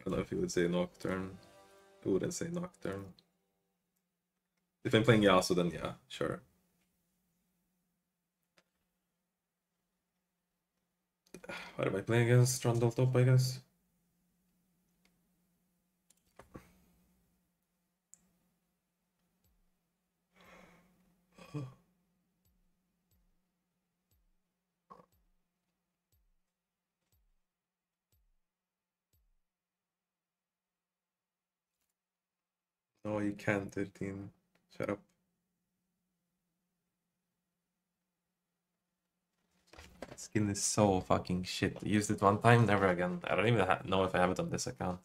don't know if you would say Nocturne. I wouldn't say Nocturne. If I'm playing Yasuo, then yeah, sure. What am I playing against? Trundle top, I guess. No, you can't, 13. Shut up. Skin is so fucking shit. Used it one time, never again. I don't even know if I have it on this account.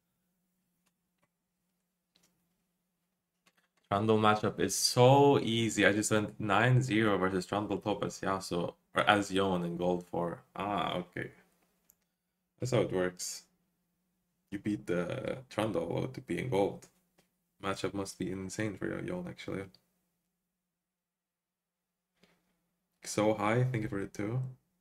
Trundle matchup is so easy. I just went 9-0 versus Trundle top as Yasuo, or as Yone in gold 4. Ah, okay. That's how it works. You beat the Trundle to be in gold. Matchup must be insane for Yone, actually. So high, thank you for it too.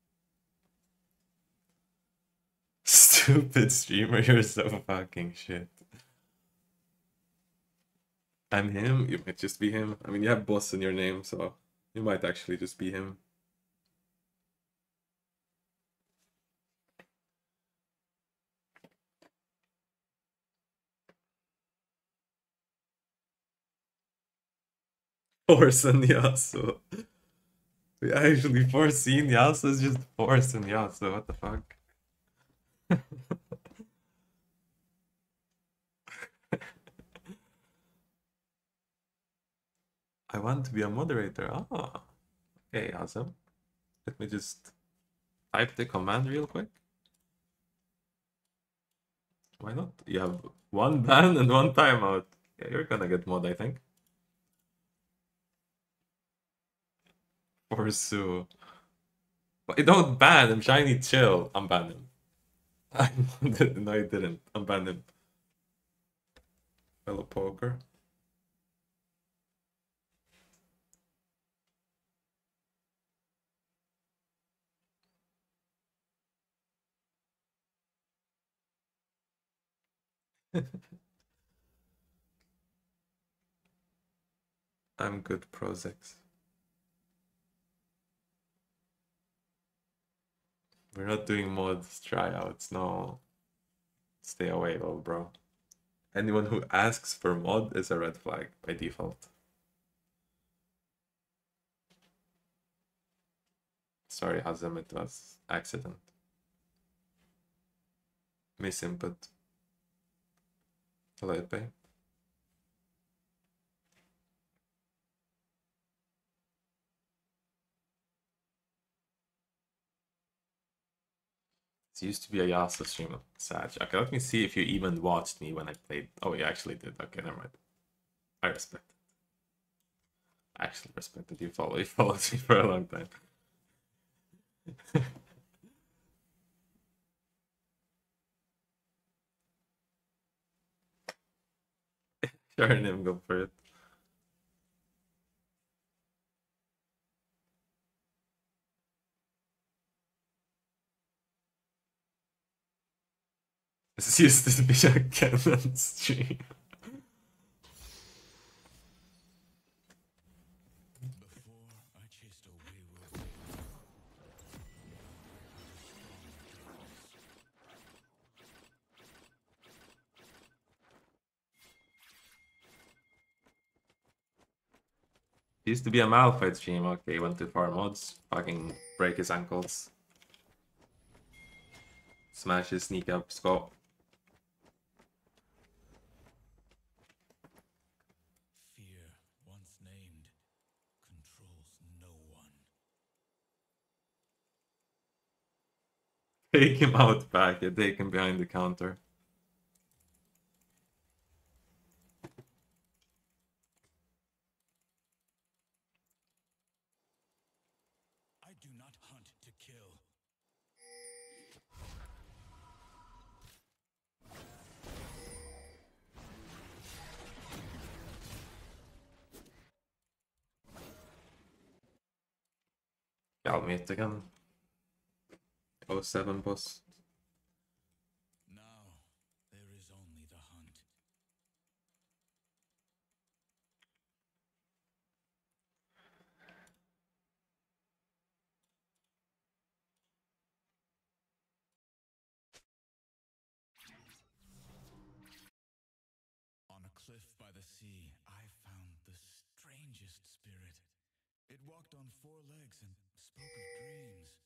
Stupid streamer, you're so fucking shit. I'm him, you might just be him. I mean, you have boss in your name, so you might actually just be him. Force and Yasuo. We actually foreseen Yasuo is just Force and Yasuo, what the fuck? I want to be a moderator. Ah, okay, awesome. Let me just type the command real quick. Why not? You have one ban and one timeout. Yeah, you're gonna get mod, I think. For Sue. But don't ban him, Shiny, chill. Unban him. No, I didn't. Unban him. Fellow poker. I'm good, Prozex. We're not doing mods tryouts, no. Stay away, little bro. Anyone who asks for mod is a red flag by default. Sorry, Hazem, it was accident. Misinput. Hello, Pay. It used to be a Yasuo stream, Sag. Okay, let me see if you even watched me when I played. Oh, you actually did. Okay, never mind. I respect it. I actually respect it. You followed me for a long time. Sure, name, go for it. This used to be a canon stream. It used to be a Malphite stream. Okay, went too far mods. Fucking break his ankles. Smash his sneak up, scope. Fear, once named, controls no one. Take him out back and take him behind the counter. I do not hunt to kill. Galmate again. 07 boss. Now there is me the hunt. On a cliff by the sea, I found the strangest spirit. It walked on 4 legs and spoke of dreams.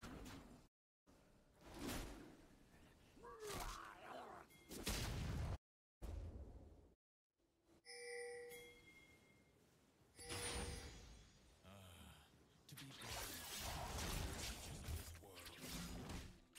To be born in this world.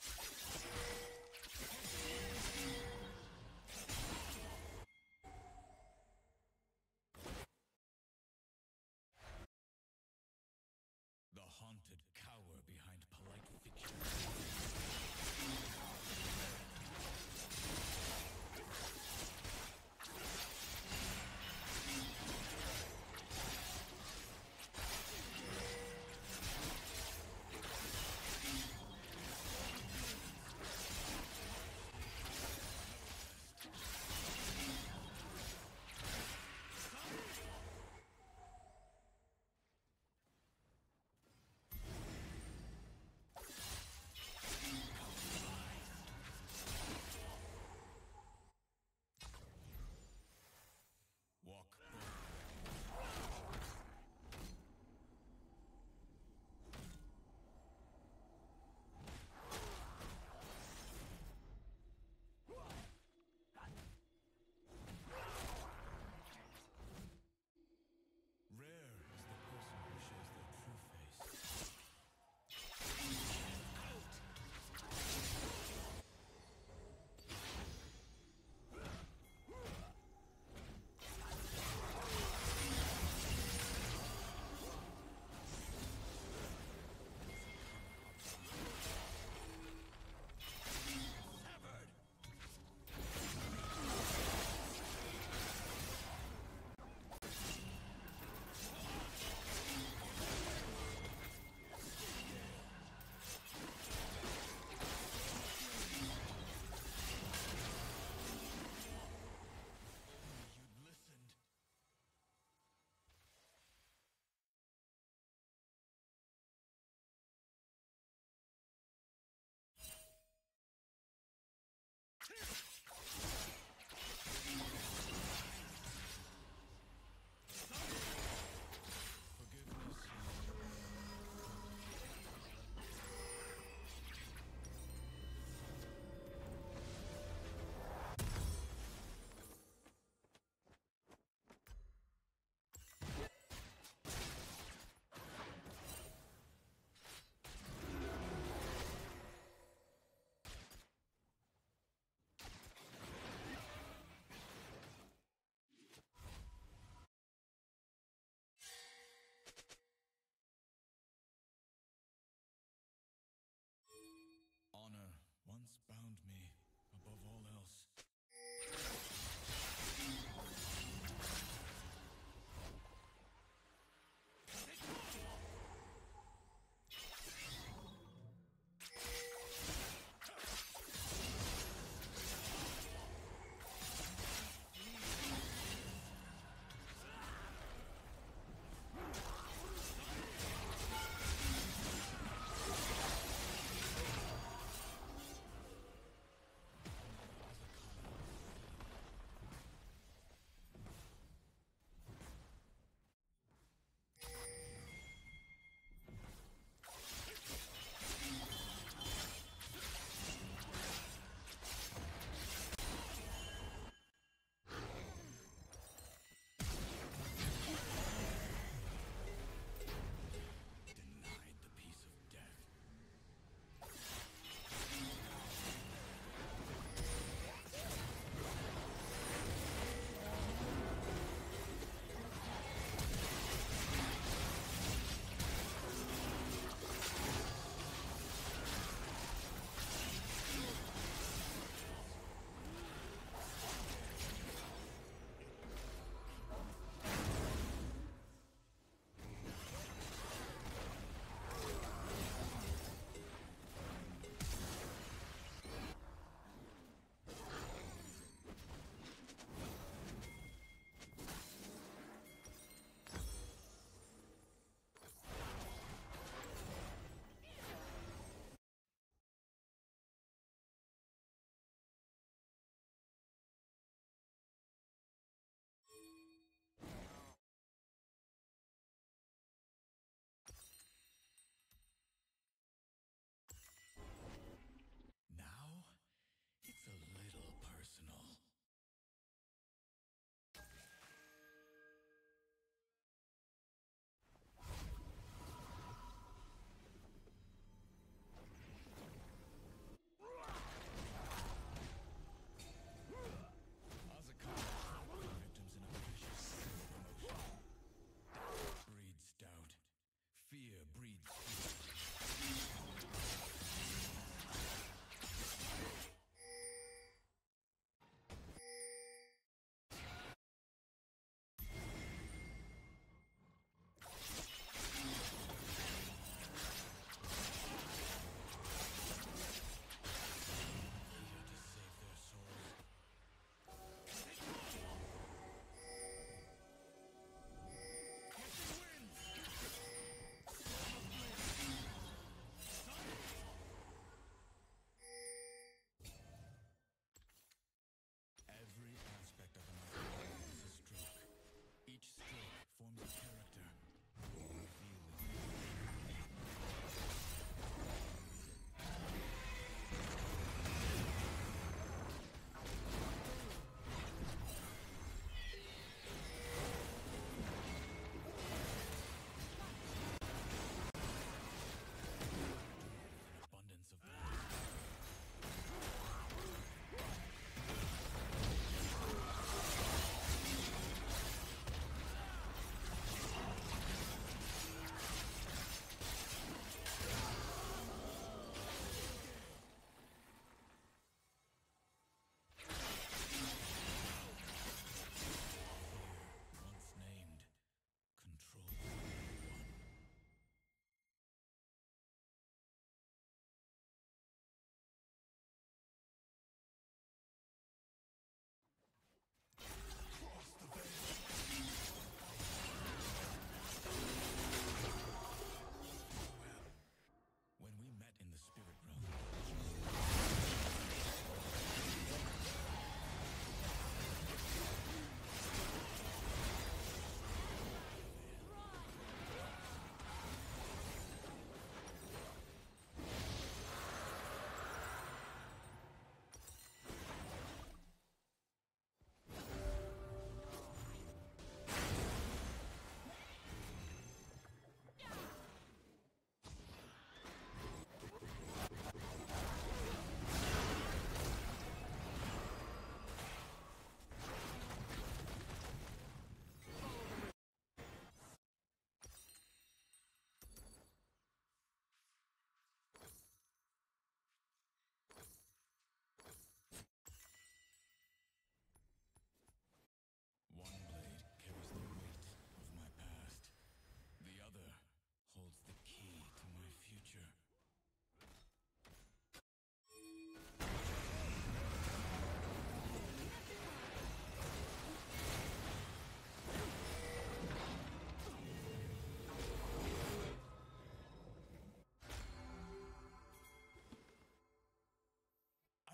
The haunted cower behind polite fiction. Walk. Rare is the person who shows their true face. You'd listened. Forgiveness.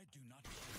do not